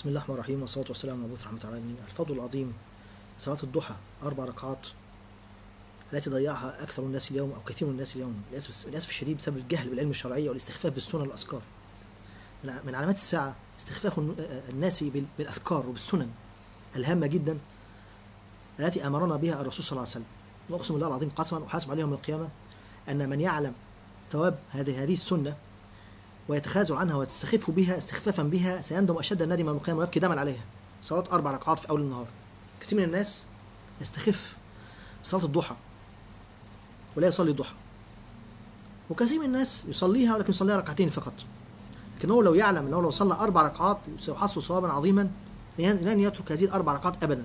بسم الله الرحمن الرحيم، والصلاة والسلام على مبعوث رحمة العالمين. الفضل العظيم صلاة الضحى 4 ركعات التي ضيعها أكثر الناس اليوم أو كثير من الناس اليوم للأسف الشديد بسبب الجهل بالعلم الشرعي والاستخفاف بالسنن والأذكار. من علامات الساعة استخفاف الناس بالأذكار وبالسنن الهامة جدا التي أمرنا بها الرسول صلى الله عليه وسلم. وأقسم بالله العظيم قسما أحاسب عليهم يوم القيامة أن من يعلم ثواب هذه السنة ويتخاذل عنها ويستخف بها استخفافا بها سيندم أشد الندم يوم القيامة ويبكي دما عليها. صلاة 4 ركعات في أول النهار، كثير من الناس يستخف صلاة الضحى ولا يصلي الضحى، وكثير من الناس يصليها ولكن يصليها ركعتين فقط، لكن هو لو يعلم أنه لو صلى 4 ركعات سيحصل صوابا عظيما لن يترك هذه 4 ركعات أبدا.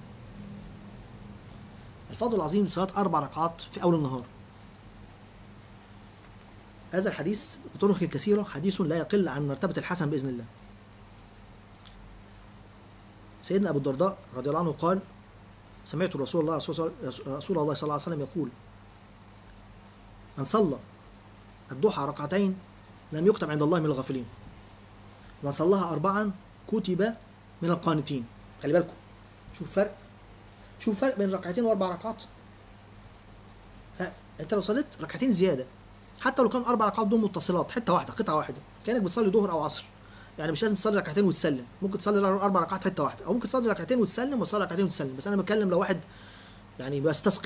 الفضل العظيم لصلاة 4 ركعات في أول النهار. هذا الحديث بطرق كثيرة حديث لا يقل عن مرتبة الحسن بإذن الله. سيدنا أبو الدرداء رضي الله عنه قال: سمعت رسول الله صلى الله عليه وسلم يقول: من صلى الضحى ركعتين لم يكتب عند الله من الغافلين، ومن صلاها 4 كتب من القانتين. خلي بالكم، شوف فرق بين ركعتين و4 ركعات. فأنت لو صليت ركعتين زيادة حتى لو كان 4 ركعات دول متصلات، قطعة واحدة كأنك بتصلي ظهر أو عصر، يعني مش لازم تصلي ركعتين وتسلم، ممكن تصلي 4 ركعات حتة واحدة، أو ممكن تصلي ركعتين وتسلم وتصلي ركعتين وتسلم. بس أنا بتكلم لو واحد يعني بيستسقي.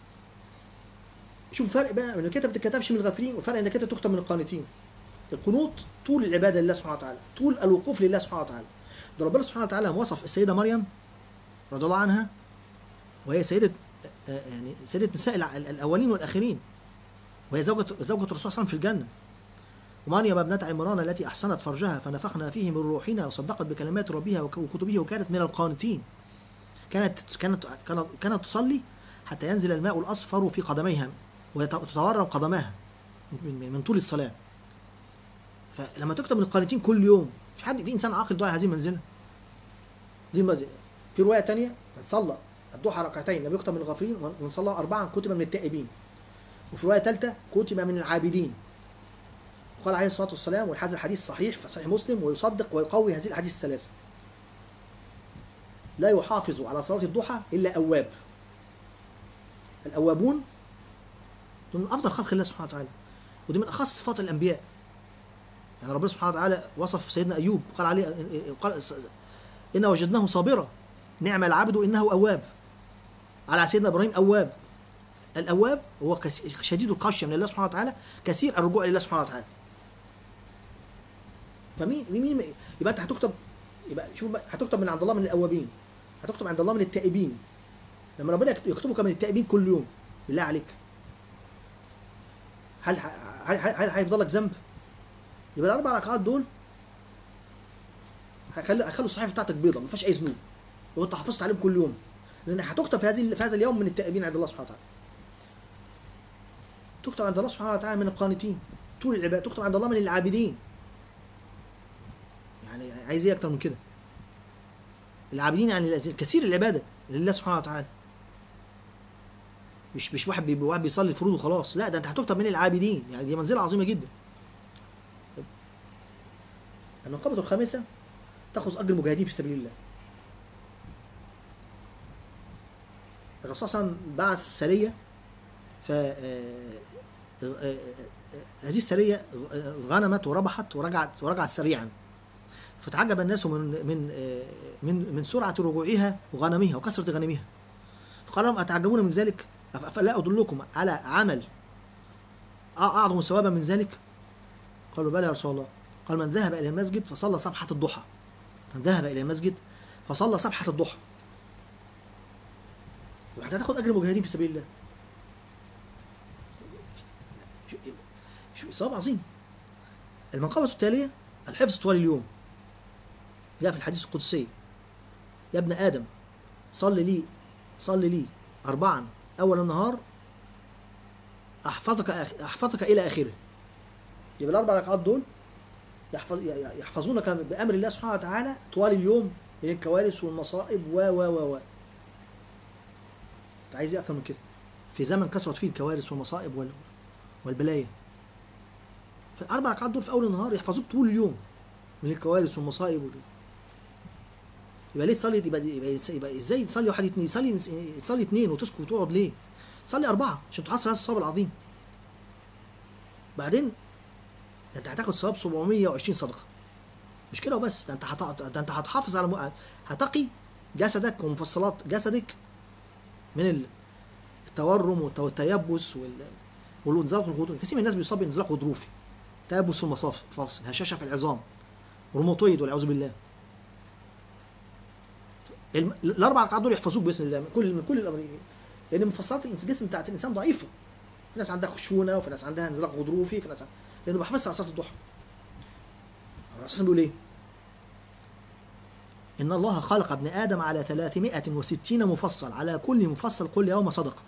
شوف فرق بقى إن الكتاب ما بتتكتبش من الغافلين وفرق إن الكتاب تكتب من القانتين. القنوط طول العبادة لله سبحانه وتعالى، طول الوقوف لله سبحانه وتعالى. ده ربنا سبحانه وتعالى وصف السيدة مريم رضي الله عنها وهي سيدة نساء الأولين والآخرين، وهي زوجة الرسول صلى الله عليه وسلم في الجنة. ومريم ابنة عمران التي أحسنت فرجها فنفخنا فيه من روحنا وصدقت بكلمات ربها وكتبه وكانت من القانتين. كانت تصلي حتى ينزل الماء الأصفر في قدميها وتتورم قدماها من طول الصلاة. فلما تكتب من القانتين كل يوم، في إنسان عاقل ضايع هذه المنزلة. دي المنزلة. في رواية تانية: من صلى الضحى ركعتين لم يكتب من الغافلين، ومن صلى 4 كتب من التائبين. وفي رواية ثالثة كتب من العابدين. وقال عليه الصلاة والسلام، وهذا الحديث صحيح في صحيح مسلم ويصدق ويقوي هذه الأحاديث الثلاثة: لا يحافظ على صلاة الضحى إلا أواب. الأوابون من أفضل خلق الله سبحانه وتعالى، ودي من أخص صفات الأنبياء. يعني ربنا سبحانه وتعالى وصف سيدنا أيوب قال عليه: إن وجدناه صابرا نعم العبد إنه أواب. على سيدنا إبراهيم أواب. الأواب هو شديد الخشية من الله سبحانه وتعالى، كثير الرجوع إلى الله سبحانه وتعالى. فمين يبقى أنت هتكتب، يبقى شوف بقى، هتكتب من عند الله من الأوابين، هتكتب عند الله من التائبين. لما ربنا يكتبك من التائبين كل يوم، بالله عليك هل هيفضل لك ذنب؟ يبقى ال4 ركعات دول هيخلوا الصحيفة بتاعتك بيضة ما فيهاش أي ذنوب، وأنت حافظت عليهم كل يوم، لأن هتكتب في هذا اليوم من التائبين عند الله سبحانه وتعالى. تكتب عند الله سبحانه وتعالى من القانتين طول العبادة، تكتب عند الله من العابدين. يعني عايز ايه اكتر من كده؟ العابدين يعني كثير العبادة لله سبحانه وتعالى، مش واحد بيصلي الفروض وخلاص، لا، ده انت هتكتب من العابدين. يعني دي منزلة عظيمة جدا. المنقبة الخامسة تأخذ أجر المجاهدين في سبيل الله. الرسول صلى الله عليه وسلم بعث سرية، هذه السرية غنمت وربحت ورجعت سريعا، فتعجب الناس من سرعة رجوعها وغنمها وكثرة غنمها، فقال لهم: أتعجبون من ذلك؟ أفلا أدلكم على عمل أعظم ثوابا من ذلك؟ قالوا: بلى يا رسول الله. قال: من ذهب إلى المسجد فصلى سبحة الضحى. من ذهب إلى المسجد فصلى سبحة الضحى. وحتى تاخد أجر المجاهدين في سبيل الله. شو ثواب عظيم. المنقبة التالية الحفظ طوال اليوم. جاء في الحديث القدسي: يا ابن آدم صل لي 4 أول النهار أحفظك إلى آخره. يبقى ال4 ركعات دول يحفظونك بأمر الله سبحانه وتعالى طوال اليوم من الكوارث والمصائب و عايز ايه اكتر من كده في زمن كثرت فيه الكوارث والمصائب والبلايا؟ ف4 ركعات دول في اول النهار يحفظوك طول اليوم من الكوارث والمصائب يبقى ليه تصلي؟ يبقى ازاي تصلي واحد اتنين؟ تصلي اتنين وتسكت وتقعد ليه؟ صلي اربعه عشان تحصل هذا الثواب العظيم. بعدين انت هتاخد ثواب 720 صدقه. مش كده وبس، ده انت هتحافظ على هتقي جسدك ومفصلات جسدك من التورم والتيبس والانزلاق الغضروفي. كثير من الناس بيصاب بانزلاق غضروفي، تيبس في المفاصل، هشاشه في العظام، روماتويد والعياذ بالله. الاربع ركعات دول يحفظوك باذن الله من كل الامر، لان مفصلات الجسم بتاعت الانسان ضعيفه. في ناس عندها خشونه، وفي ناس عندها انزلاق غضروفي، في ناس لانه بحفظ على صلاه الضحى. الرسول بيقول ايه؟ ان الله خلق ابن ادم على 360 مفصل، على كل مفصل كل يوم صدقه.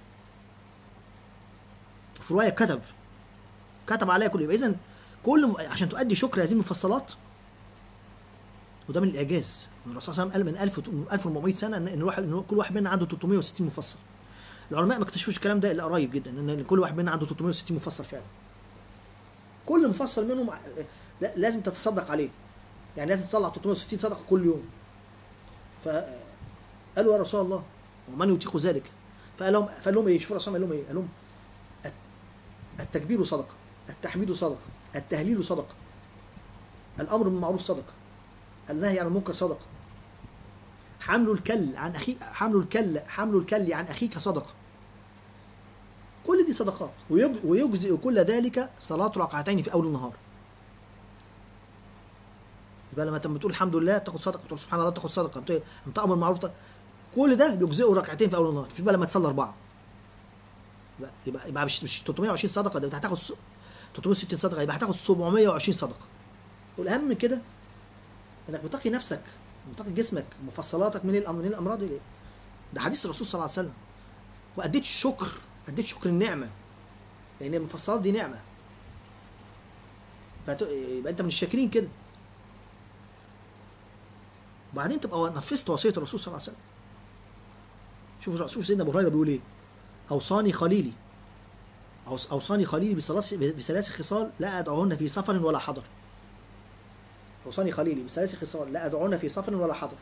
في روايه كتب عليها كل. يبقى اذا عشان تؤدي شكر هذه المفصلات، وده من الاعجاز. الرسول صلى الله عليه وسلم قال من 1400 سنه ان كل واحد منا عنده 360 مفصل. العلماء ما اكتشفوش الكلام ده الا قريب جدا، ان كل واحد منا عنده 360 مفصل فعلا. كل مفصل منهم لازم تتصدق عليه، يعني لازم تطلع 360 صدقه كل يوم. فقالوا يا رسول الله ومن يطيق ذلك؟ فقال لهم ايه؟ شوفوا الرسول قال لهم ايه؟ قال لهم التكبير صدقه، التحميد صدقه، التهليل صدقه، الامر بالمعروف صدقه، النهي عن المنكر صدقه، حمل الكل عن اخيك صدقه. كل دي صدقات، ويجزئ كل ذلك صلاه ركعتين في اول النهار. يبقى لما بتقول الحمد لله بتاخد صدقه، بتقول سبحان الله بتاخد صدقه، بتامر بالمعروف، كل ده بيجزئه ركعتين في اول النهار. مش بقى لما تصلي اربعه، يبقى مش 320 صدقه، ده انت هتاخد 360 صدقه، يبقى هتاخد 720 صدقه. والاهم من كده انك بتقي نفسك، بتقي جسمك، مفصلاتك من الامراض. ده حديث الرسول صلى الله عليه وسلم. واديت الشكر، شكر النعمه، لان المفصلات دي نعمه. يبقى انت من الشاكرين كده. وبعدين تبقى نفذت وصيه الرسول صلى الله عليه وسلم. شوف الرسول سيدنا ابو هريره بيقول ايه؟ اوصاني خليلي بثلاث خصال لا ادعوهن في سفر ولا حضر. اوصاني خليلي بثلاث خصال لا ادعوهن في سفر ولا حضر: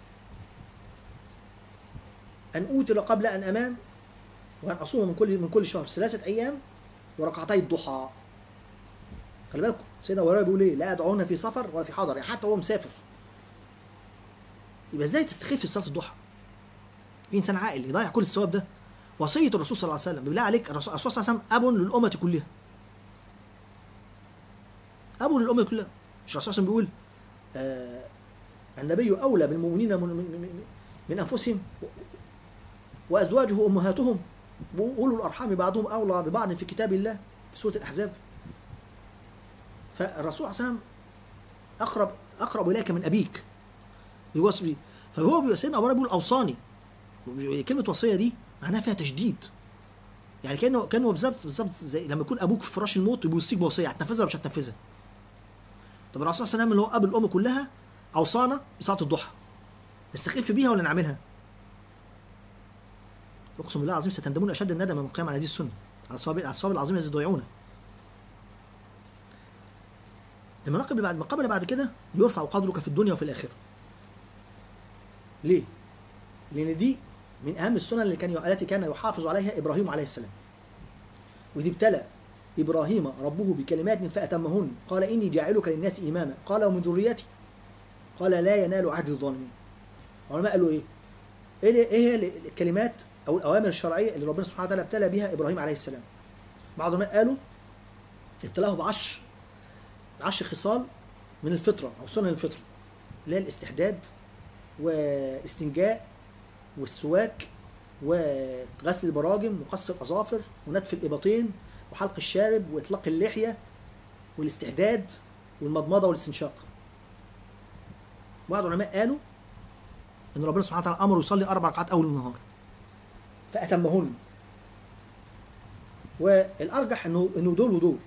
ان اوتر قبل ان انام، وان اصوم من كل شهر 3 ايام، وركعتي الضحى. خلي بالكم سيدنا ابو هريره بيقول ايه؟ لا ادعوهن في سفر ولا في حضر، يعني حتى هو مسافر. يبقى ازاي تستخف في صلاه الضحى؟ في انسان عاقل يضيع كل الثواب ده؟ وصيه الرسول صلى الله عليه وسلم. بالله عليك، الرسول صلى الله عليه وسلم اب للامه كلها، مش الرسول صلى الله عليه وسلم بيقول النبي اولى بالمؤمنين من انفسهم وازواجه امهاتهم واولو الارحام بعضهم اولى ببعض في كتاب الله في سوره الاحزاب. فالرسول صلى الله عليه وسلم اقرب اليك من ابيك، يوصي. فهو سيدنا ابو هريره بيقول اوصاني. كلمه وصيه دي معناها فيها تشديد، يعني كانه بالظبط زي لما يكون ابوك في فراش الموت وبيوصيك بوصيه، هتنفذها ولا مش هتنفذها؟ طب الرسول صلى الله عليه وسلم اللي هو اب الامه كلها اوصانا بصلاه الضحى، نستخف بيها ولا نعملها؟ اقسم بالله العظيم ستندمون اشد الندم يوم القيامه على هذه السنه، على الصواب العظيم الذي تضيعونه. المقام اللي بعد كده: يرفع قدرك في الدنيا وفي الاخره. ليه؟ لان دي من اهم السنن التي كان يحافظ عليها ابراهيم عليه السلام. واذ ابتلى ابراهيم ربه بكلمات فاتمهن قال اني جاعلك للناس اماما قال ومن ذريتي قال لا ينال عهد الظالمين. العلماء قالوا ايه هي الكلمات او الاوامر الشرعيه اللي ربنا سبحانه وتعالى ابتلى بها ابراهيم عليه السلام؟ بعض العلماء قالوا ابتلاه ب10 خصال من الفطره او سنن الفطره، اللي هي الاستحداد والاستنجاء والسواك وغسل البراجم وقص الاظافر ونتف الابطين وحلق الشارب واطلاق اللحيه والاستحداد والمضمضه والاستنشاق. بعض العلماء قالوا ان ربنا سبحانه وتعالى امره يصلي 4 ركعات اول النهار فاتمهن، والارجح انه دول ودول.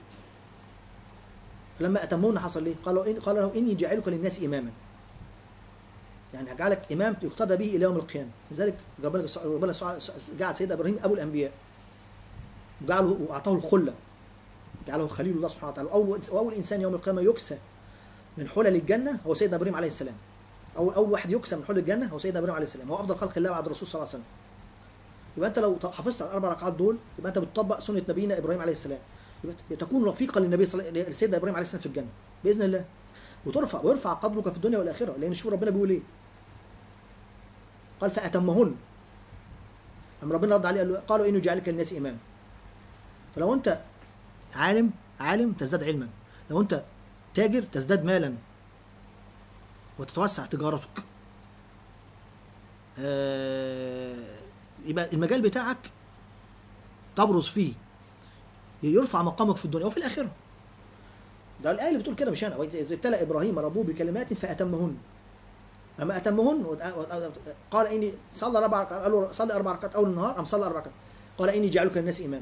فلما اتمهن حصل ليه؟ قال له اني جاعلك للناس اماما، يعني هجعلك امام يقتدى به الى يوم القيامه. لذلك ربنا جعل سيدنا ابراهيم ابو الانبياء، وجعله واعطاه الخله، جعله خليل الله سبحانه وتعالى. واول انسان يوم القيامه يكسى من حلل الجنه هو سيدنا ابراهيم عليه السلام. اول واحد يكسب من حول الجنه هو سيدنا ابراهيم عليه السلام، هو افضل خلق الله بعد الرسول صلى الله عليه وسلم. يبقى انت لو حافظت على الاربع ركعات دول يبقى انت بتطبق سنه نبينا ابراهيم عليه السلام، يبقى تكون رفيقا للنبي لسيدنا ابراهيم عليه السلام في الجنه باذن الله، ويرفع قدرك في الدنيا والاخره. لان شوف ربنا بيقول ايه، قال فاتمهن. لما ربنا رد عليه قال له قالوا انه جعلك للناس اماما. فلو انت عالم تزداد علما، لو انت تاجر تزداد مالا وتتوسع تجارتك. يبقى المجال بتاعك تبرز فيه، يرفع مقامك في الدنيا وفي الاخره. ده الايه اللي بتقول كده مش انا، واذ ابتلى ابراهيم ربه بكلمات فاتمهن. لما اتمهن قال اني صلى 4 ركعات، قال له صلي 4 ركعات اول النهار، صلى 4 ركعات، قال اني جعلك للناس اماما.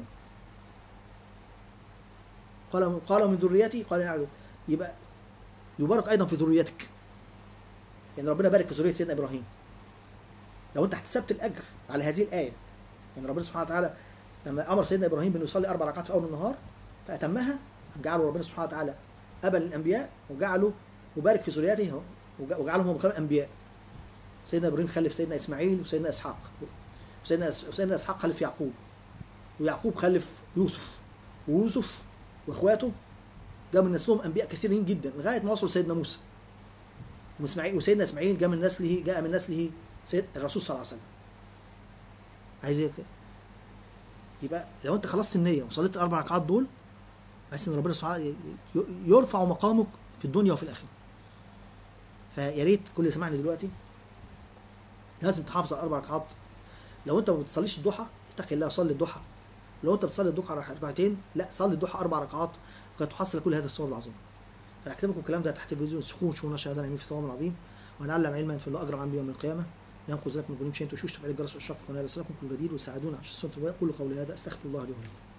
قال من ذريتي، قال نعم. يبقى يبارك ايضا في ذريتك، يعني ربنا بارك في ذريه سيدنا ابراهيم. لو انت احتسبت الاجر على هذه الايه، يعني ربنا سبحانه وتعالى لما امر سيدنا ابراهيم بانه يصلي 4 ركعات في اول النهار فاتمها، جعله ربنا سبحانه وتعالى ابا للانبياء، وجعله وبارك في ذريته وجعلهم هم كمان انبياء. سيدنا ابراهيم خلف سيدنا اسماعيل وسيدنا اسحاق، وسيدنا اسحاق خلف يعقوب، ويعقوب خلف يوسف، ويوسف واخواته جاء من نسلهم انبياء كثيرين جدا لغايه ما وصلوا سيدنا موسى. وسيدنا اسماعيل جاء من نسله سيد الرسول صلى الله عليه وسلم. عايز ايه؟ يبقى لو انت خلصت النيه وصليت الاربع ركعات دول، بحيث ان ربنا سبحانه يرفع مقامك في الدنيا وفي الاخره. فيا ريت كل اللي سمعني دلوقتي لازم تحافظ على 4 ركعات. لو انت ما بتصليش الضحى اتق الله صلي الضحى. لو انت بتصلي الضحى ركعتين، لا صلي الضحى 4 ركعات وقد تحصل كل هذا الثواب العظيم. فانا اكتب لكم الكلام ده تحت فيديو سخون شو نشر هذا العلم في ثواب عظيم، ونعلم علما في الله اجر عن يوم القيامه. ينقذ ذلك من جنوب شيء تشوش تفعيل الجرس والشرق ونال رسالكم كل جديد وساعدونا عشان السنه. قولوا قولي هذا استغفر الله لي ولكم.